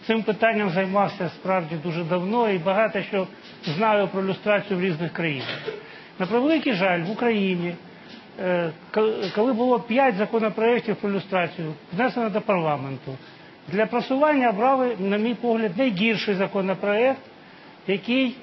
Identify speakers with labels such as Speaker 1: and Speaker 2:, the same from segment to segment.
Speaker 1: цим питанням займався справді дуже давно і багато що знаю про люстрацію в різних країнах. На превеликий жаль, в Україні, коли було 5 законопроєктів про люстрацію, внесено до парламенту, для просування обрали, на мій погляд, найгірший законопроєкт, який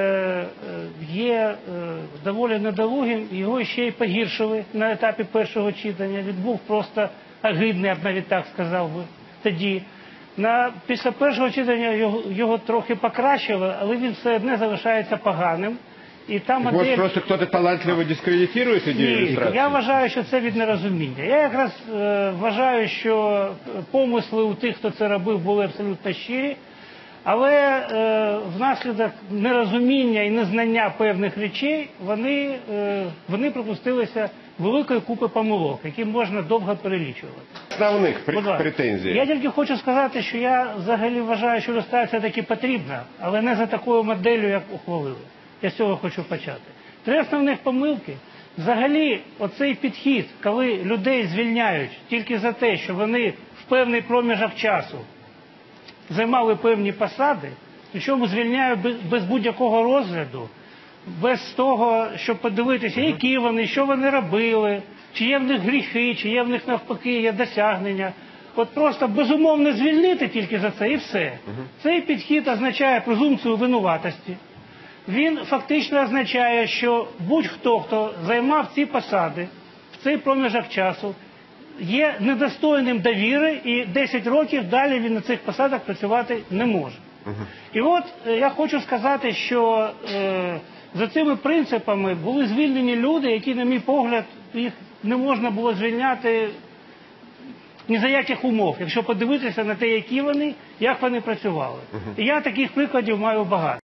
Speaker 1: є доволі недолугим, його ще й погіршили на етапі першого читання. Він був просто огидний, я б навіть так сказав би тоді. Після першого читання його трохи покращили, але він все одне залишається поганим. І там
Speaker 2: Може, просто хтось талантливо дискредитує ідею ілюстрації?
Speaker 1: Я вважаю, що це від нерозуміння. Я якраз вважаю, що помисли у тих, хто це робив, були абсолютно щирі, але внаслідок нерозуміння і незнання певних речей вони припустилися великої купи помилок, які можна довго перелічувати.
Speaker 2: Основних претензій.
Speaker 1: Я тільки хочу сказати, що я взагалі вважаю, що люстрація таки потрібна, але не за такою моделлю, як ухвалили. Я з цього хочу почати. 3 основних помилки. Взагалі, оцей підхід, коли людей звільняють тільки за те, що вони в певний проміжок часу займали певні посади, причому звільняють без будь-якого розгляду, без того, щоб подивитися, які вони, що вони робили, чи є в них гріхи, чи є в них навпаки є досягнення. От просто безумовно звільнити тільки за це і все. Цей підхід означає презумпцію винуватості. Він фактично означає, що будь-хто, хто займав ці посади в цей проміжок часу, є недостойним довіри і 10 років далі він на цих посадах працювати не може. І от я хочу сказати, що за цими принципами були звільнені люди, які, на мій погляд, їх не можна було звільняти ні за яких умов, якщо подивитися на те, які вони, як вони працювали. І я таких прикладів маю багато.